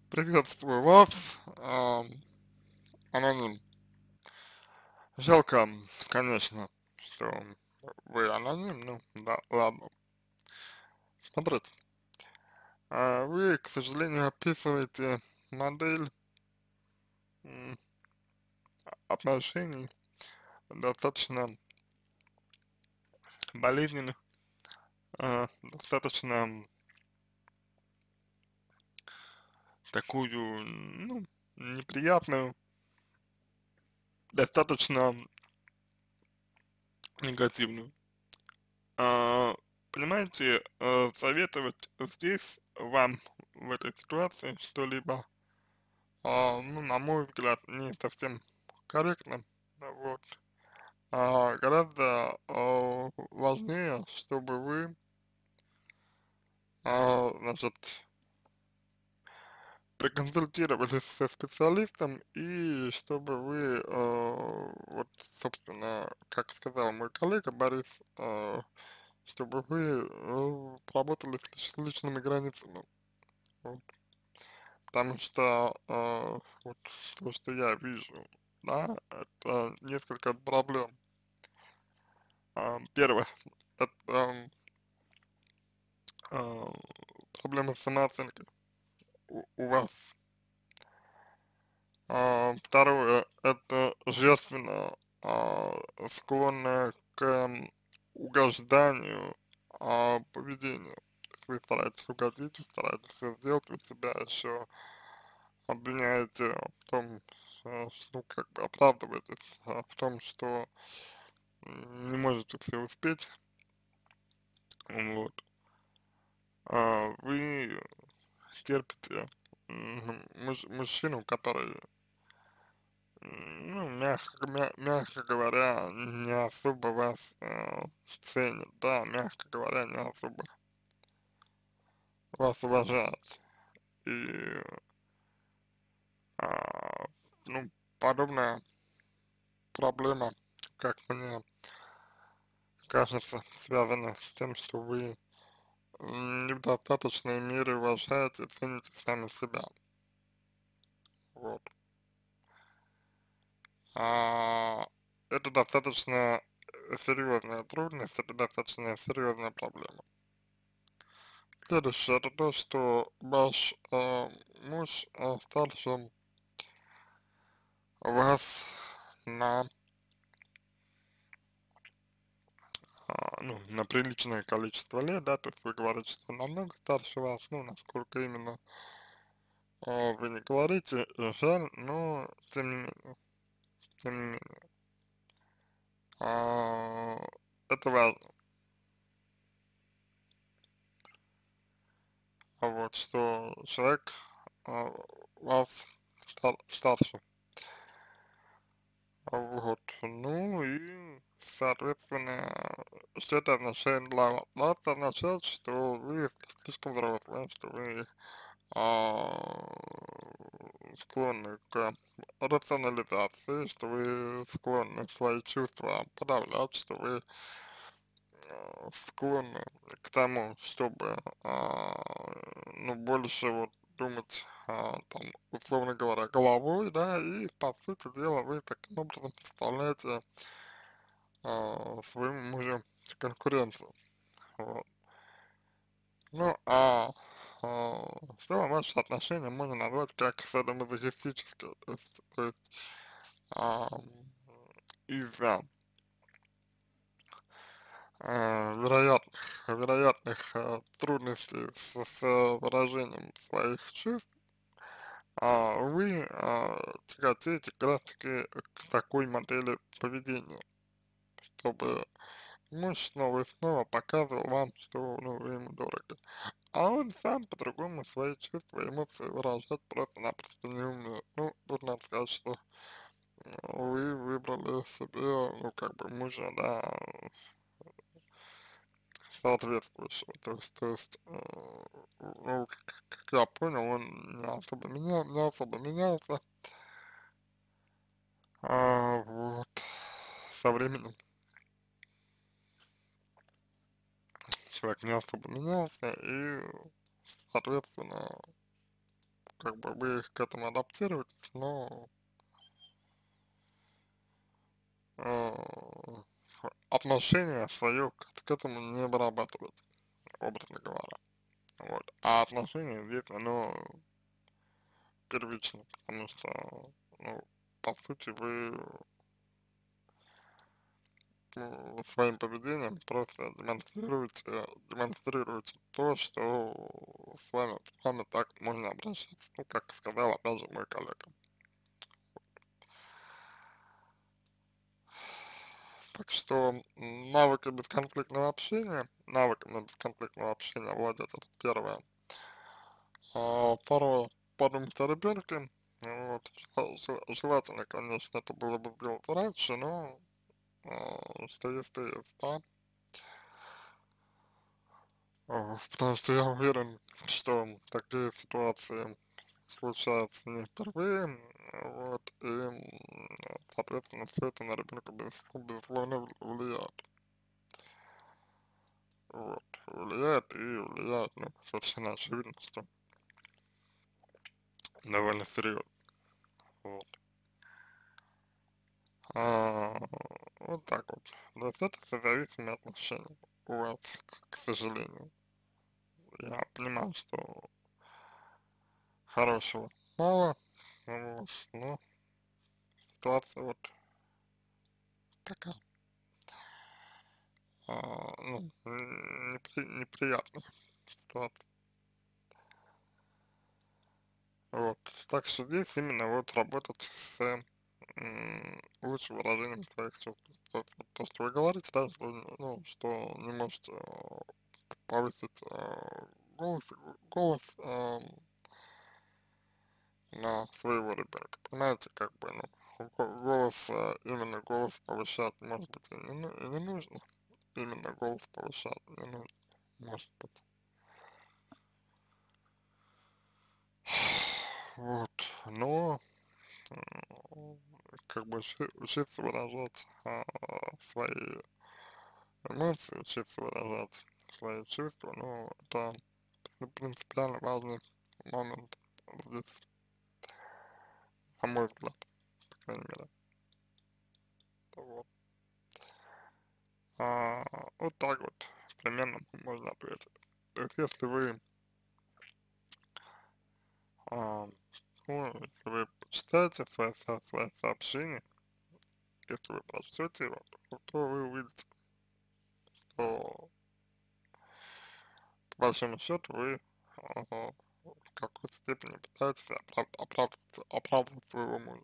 Приветствую вас, аноним. Жалко, конечно, что вы аноним, ну да, ладно. Смотрите, вы, к сожалению, описываете модель м, отношений достаточно болезненных, достаточно такую, ну, неприятную, достаточно негативную. А, Понимаете, советовать здесь вам в этой ситуации что-либо, ну, на мой взгляд, не совсем корректно, вот. Гораздо важнее, чтобы вы, значит, проконсультировались со специалистом и чтобы вы, вот, собственно, как сказал мой коллега Борис, чтобы вы поработали с личными границами. Вот. Потому что вот то, что я вижу, да, это несколько проблем. Первое, это а, проблема самооценки у вас. Второе, это женщина, склонная к угожданию, поведению. То есть вы стараетесь угодить, вы стараетесь все сделать, вы себя еще обвиняете в том, ну, как бы оправдываетесь в том, что не можете все успеть, вот. Вы терпите мужчину, который, ну, мягко говоря, не особо вас ценит, да, мягко говоря, не особо вас уважает. И, ну, подобная проблема, как мне кажется, связана с тем, что вы не в достаточной мере уважаете и цените сами себя. Вот. А, это достаточно серьезная трудность, это достаточно серьезная проблема. Следующее, это то, что ваш муж старше вас на, ну, на приличное количество лет, да, то есть вы говорите, что намного старше вас, ну, насколько именно вы не говорите, жаль, но тем не менее, тем не менее, а, это важно. Вот, что человек а, вас старше. Вот, ну и, соответственно, что это означает для вас? Для вас это означает, что вы слишком взрослые, что вы а, склонны к рационализации, что вы склонны свои чувства подавлять, что вы склонны к тому, чтобы, ну, больше вот думать, там, условно говоря, головой, да, и, по сути дела, вы таким образом составляете своему мужу конкуренцию. Вот. Ну, в целом ваши отношения можно назвать как садомазохистические, то есть а, из-за вероятных трудностей с выражением своих чувств, вы тяготеете как раз таки к такой модели поведения, чтобы муж снова и снова показывал вам, что, ну, вы ему дороги. А он сам по-другому свои чувства, эмоции выражать просто-напросто не умеет. Ну, тут надо сказать, что вы выбрали себе, ну, как бы мужа, да, соответствующего. То есть, ну, как я понял, он не особо менялся, вот, со временем человек не особо менялся, и, соответственно, как бы вы к этому адаптируетесь, но э, отношение свое к этому не вырабатываете, образно говоря. Вот. А отношения здесь, оно первично, потому что, ну, по сути, вы своим поведением просто демонстрируете то, что с вами так можно обращаться, ну, как сказал, опять же, мой коллега. Так что навыками бесконфликтного общения владеть, это первое. А второе, подумать о ребенке. Вот. Желательно, конечно, это было бы сделать раньше, но что есть, то есть, да. Потому что я уверен, что такие ситуации случаются не впервые, вот, и, соответственно, все это на ребенка безусловно влияет. Вот, влияет, ну, совершенно очевидно, что довольно серьезно, вот. А, вот так вот. То есть это созависимые отношения у вас, к сожалению. Я понимаю, что хорошего мало, вот, но ситуация вот такая, ну, неприятная ситуация. Вот, так что здесь именно вот работать с лучшим выражением своих чувств. То, что вы говорите, да, что, ну, что не можете повысить голос, голос на своего ребенка. Понимаете, как бы, ну, голос, именно голос повышать, может быть, и не нужно. Именно голос повышать не нужно, может быть. Вот, но как бы учиться выражать свои эмоции, учиться выражать свои чувства, ну, это принципиально важный момент здесь, на мой взгляд, по крайней мере. Вот. А, вот так вот примерно можно ответить. То есть, если вы, а, ну, если вы почитаете свои сообщения, если вы прочтете его, то вы увидите, что по большому счету вы в какой-то степени пытаетесь оправдывать своего мужа.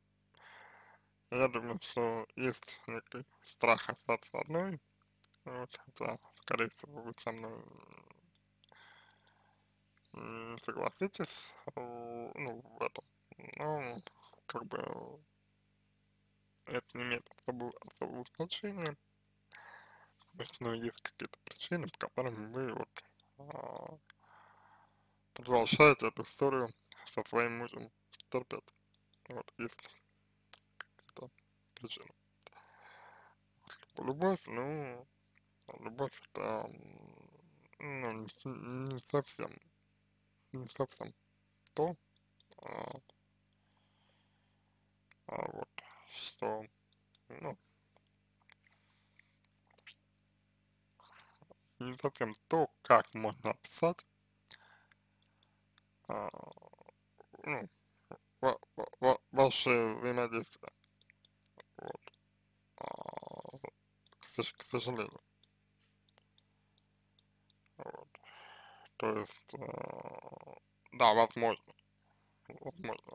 Я думаю, что есть некий страх остаться одной, вот, хотя, скорее всего, вы со мной согласитесь, ну, в этом. Но, как бы, это не имеет особого значения, потому что, ну, есть какие-то причины, по которым вы вот а, продолжаете эту историю со своим мужем терпеть. Вот, есть какие-то причины. Любовь, ну, любовь это, ну, не совсем то, а, вот, что, ну, не совсем то, как можно описать, а, ну, ваше взаимодействие, вот, к сожалению, вот, то есть, да, возможно,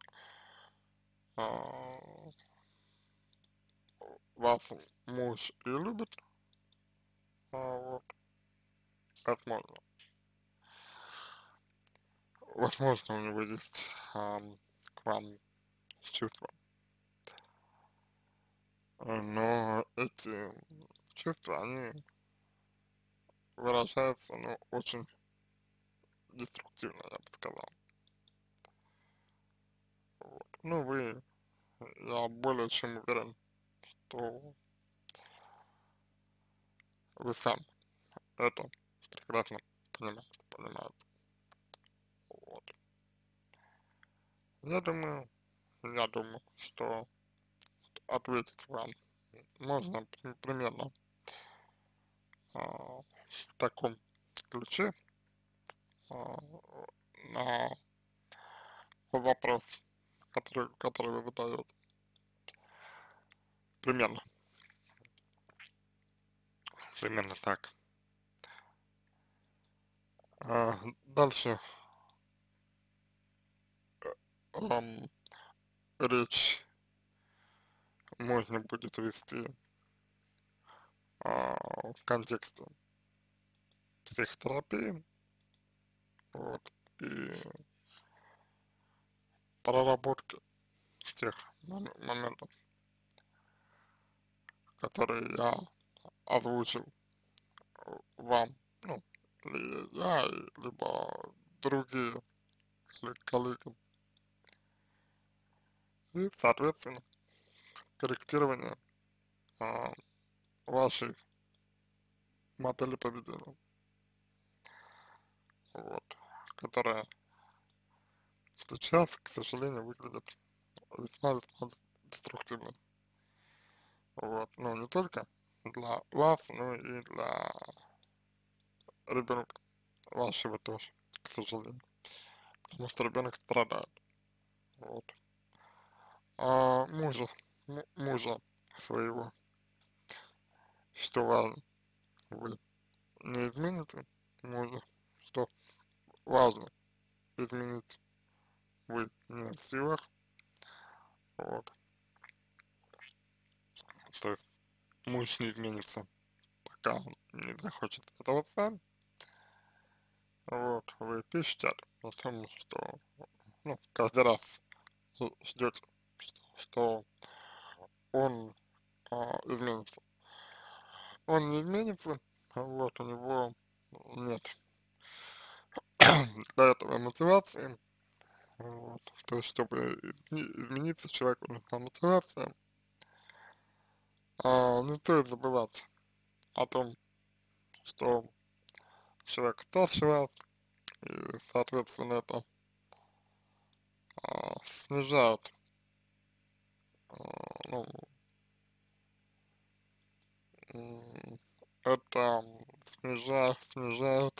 а, вас муж и любит, вот, возможно, возможно, у него есть к вам чувства, но эти чувства, они выражаются, ну, очень деструктивно, я бы сказал. Вот. Ну, я более чем уверен, что вы сам это прекрасно понимаете. Вот. Я думаю, что ответить вам можно примерно в таком ключе а, на вопрос, который вы задаете. Примерно, примерно так. Дальше ам, речь можно будет вести в контексте психотерапии, вот, и проработки тех моментов, которые я озвучил вам, ну, или я, либо другие коллеги, и, соответственно, корректирование а, вашей модели поведения, вот, которая сейчас, к сожалению, выглядит весьма-весьма деструктивно. Вот. Ну, не только для вас, но и для ребенка вашего тоже, к сожалению. Потому что ребенок страдает. Вот. А мужа своего, что важно, вы не измените мужа, что важно изменить вы не в силах. Вот. То есть муж не изменится, пока он не захочет этого сам. Вот, вы пишете о том, что, ну, каждый раз ждете, что он изменится. Он не изменится, вот, у него нет для этого мотивации, вот, то есть, чтобы измениться, человеку нужна мотивация, не стоит забывать о том, что человек старше вас, и, соответственно, это снижает, ну, это снижает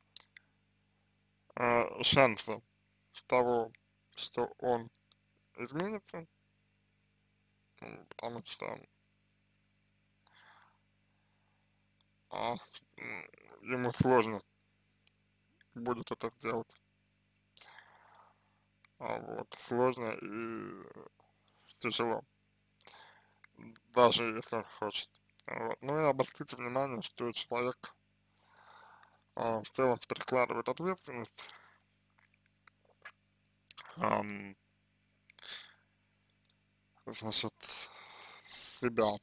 шансы того, что он изменится, потому что а, ему сложно будет это сделать, вот, сложно и тяжело, даже если он хочет. Вот. Ну и обратите внимание, что человек в целом перекладывает ответственность ам, значит, себя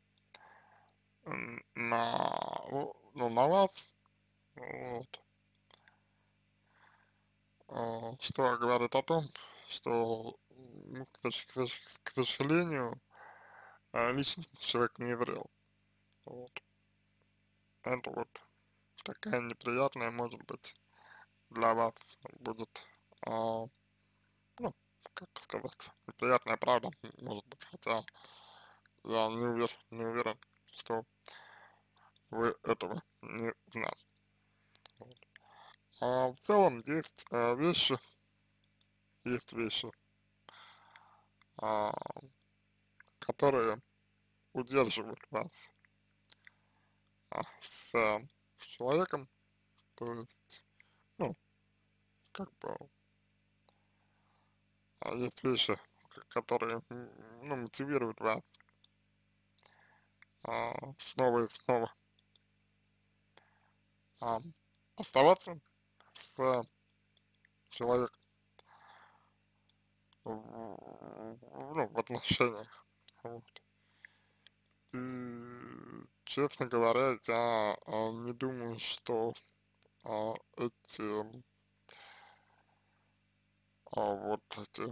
на вас, вот, что говорит о том, что, ну, к сожалению, лично человек не еврей. Вот. Это вот такая неприятная, может быть, для вас будет, а, ну, как сказать, неприятная правда, может быть, хотя я не уверен, что вы этого не знали. Вот. В целом есть вещи, а, которые удерживают вас с человеком, то есть, ну, как бы, есть вещи, которые, ну, мотивируют вас снова и снова а, оставаться с человеком ну, в отношениях. Вот. И, честно говоря, я не думаю, что эти, вот эти,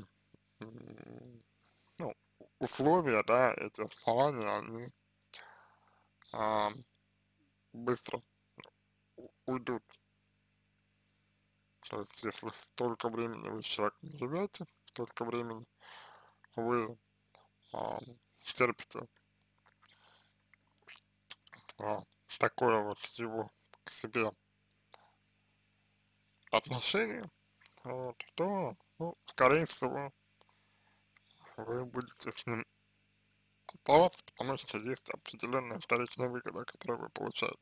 ну, условия, да, эти основания, они а, быстро уйдут. То есть, если столько времени вы с человеком живете, столько времени вы а, терпите а, такое вот его к себе отношение, вот, то, ну, скорее всего, вы будете с ним оставаться, потому что есть определенная вторичная выгода, которую вы получаете.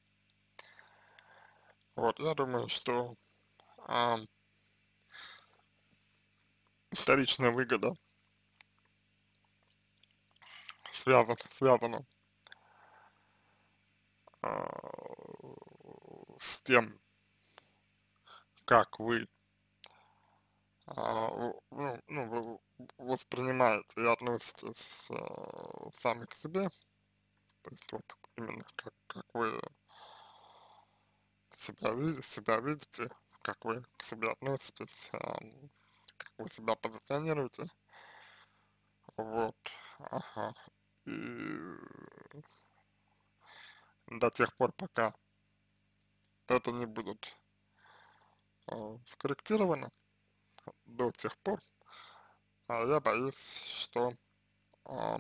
Вот, я думаю, что а, вторичная выгода связана с тем, как вы вы воспринимаете и относитесь сами к себе, то есть вот именно как вы себя видите, как вы к себе относитесь, как вы себя позиционируете, вот, ага, и до тех пор, пока это не будет скорректировано, до тех пор, я боюсь, что ам,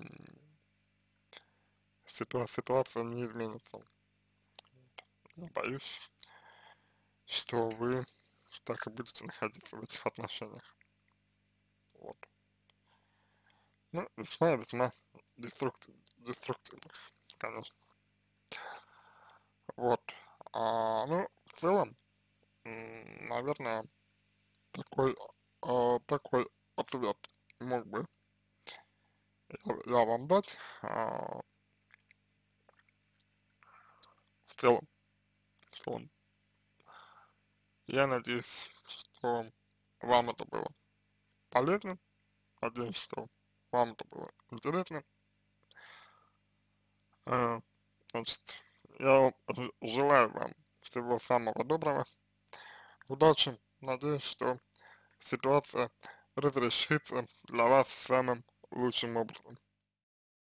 ситуация не изменится. Я боюсь, что вы так и будете находиться в этих отношениях. Вот. Ну, весьма деструктивных, конечно. Вот. Ну, в целом, наверное, такой, такой ответ мог бы я вам дать. В целом, в целом, я надеюсь, что вам это было полезно. Надеюсь, что вам это было интересно. Э, Значит, я желаю вам всего самого доброго, удачи. Надеюсь, что ситуация разрешится для вас самым лучшим образом.